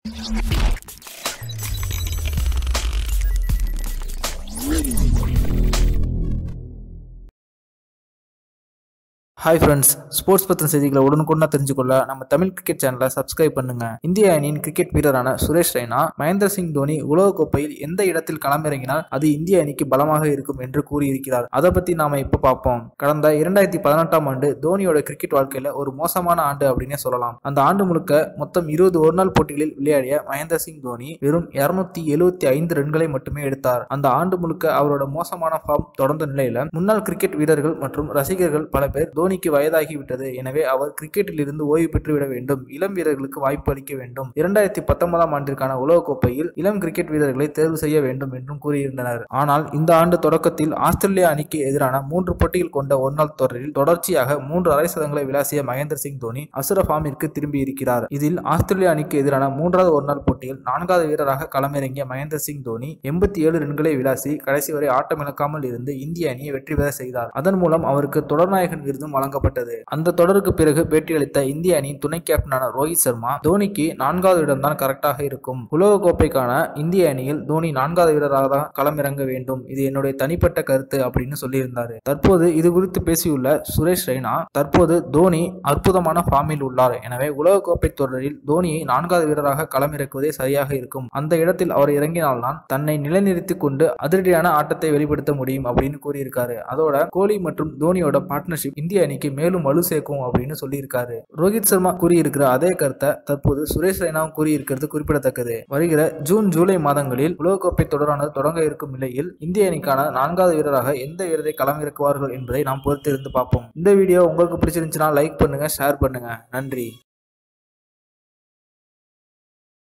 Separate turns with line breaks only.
Hi friends, sports பற்றின செய்திகளை உடனுக்குடனா தெரிஞ்சுக்கொள்ள நம்ம தமிழ் கிரிக்கெட் சேனலை சப்ஸ்கிரைப் பண்ணுங்க. இந்திய அணியின் கிரிக்கெட் வீரரான சுரேஷ் ரெய்னா மகேந்திர சிங் தோனி உலகக்கோப்பையில் எந்த இடத்தில் களமிறங்கினால் அது இந்திய அணிக்கு பலமாக இருக்கும் என்று கூறியிருக்கிறார். அதை பத்தி நாம இப்ப பார்ப்போம். கடந்த 2018ஆம் ஆண்டு தோனியோட கிரிக்கெட் வாழ்க்கையில ஒரு மோசமான ஆண்டு அப்படின்னே சொல்லலாம். அந்த ஆண்டு முழுக்க மொத்தம் 20 ஒருநாள் போட்டிகளில் விளையாடிய மகேந்திர சிங் தோனி வெறும் 275 ரன்களை மட்டுமே எடுத்தார். அந்த ஆண்டு முழுக்க அவரோட மோசமான ஃபார்ம் தொடர்ந்த நிலையில முன்னாள் கிரிக்கெட் வீரர்கள் மற்றும் ரசிகர்கள் பல பேர் தோனிக்கு வயதாகிவிட்டது, எனவே அவர் கிரிக்கெட்டில் இருந்து ஓய்வு பெற்று விட வேண்டும், இளம் வீரர்களுக்கு வாய்ப்பு அளிக்க வேண்டும், 2019ஆம் ஆண்டிற்கான உலகக்கோப்பையில் இளம் கிரிக்கெட் வீரர்களை தேர்வு செய்ய வேண்டும் என்றும் கூறியிருந்தனர். ஆனால் இந்த ஆண்டு தொடக்கத்தில் ஆஸ்திரேலியா அணிக்கு எதிரான 3 போட்டிகள் கொண்ட ஒருநாள் தொடரில் தொடர்ச்சியாக 3 அரை சதங்களை விளாசிய மகேந்திர சிங் தோனி அசுர ஃபார்மிற்கு திரும்பி இருக்கிறார். இதில் ஆஸ்திரேலியா அணிக்கு எதிரான 3வது ஒருநாள் போட்டியில் 4வது வீரராக களமிறங்கிய மகேந்திர சிங் தோனி 87 ரன்களை விளாசி கடைசி வரை ஆட்டமிழக்காமல் இருந்து இந்திய அணியை வெற்றி பெற செய்தார். அதன் மூலம் அவருக்கு தொடர்நாயகன் விருதும் வழங்கப்பட்டது. அந்த தொடருக்கு பிறகு பேட்டியளித்த இந்திய அணியின் துணை கேப்டனான ரோஹித் சர்மா, தோனிக்கு 4வது இடம்தான் கரெக்டாக இருக்கும், உலகக்கோப்பைக்கான இந்திய அணியில் தோனி 4வது வீரராக தான் களமிறங்க வேண்டும், இது என்னுடைய தனிப்பட்ட கருத்து அப்படின்னு சொல்லியிருந்தாரு. தற்போது இது குறித்து பேசியுள்ள சுரேஷ் ரெய்னா, தற்போது தோனி அற்புதமான ஃபார்மில் உள்ளார், எனவே உலகக்கோப்பை தொடரில் தோனியை 4வது வீரராக களமிறக்குவதே சரியாக இருக்கும், அந்த இடத்தில் அவர் இறங்கினால்தான் தன்னை நிலைநிறுத்திக் கொண்டு அதிரடியான ஆட்டத்தை வெளிப்படுத்த முடியும் அப்படின்னு கூறியிருக்காரு. அதோட கோலி மற்றும் தோனியோட பார்ட்னர்ஷிப் இந்திய அணிக்கு மேலும் வலு சேர்க்கும் அப்படின்னு சொல்லியிருக்காரு. ரோஹித் சர்மா கூறியிருக்கிற அதே கருத்தை தற்போது சுரேஷ் ரெய்னாவும் கூறியிருக்கிறது குறிப்பிடத்தக்கது. வருகிற ஜூன் ஜூலை மாதங்களில் உலகக்கோப்பை தொடரானது தொடங்க இருக்கும் நிலையில் இந்திய அணிக்கான 4வது வீரராக எந்த வீரரை களமிறக்குவார்கள் என்பதை நாம் பொறுத்திருந்து பார்ப்போம். இந்த வீடியோ உங்களுக்கு பிடிச்சிருந்துச்சுன்னா லைக் பண்ணுங்க, ஷேர் பண்ணுங்க. நன்றி.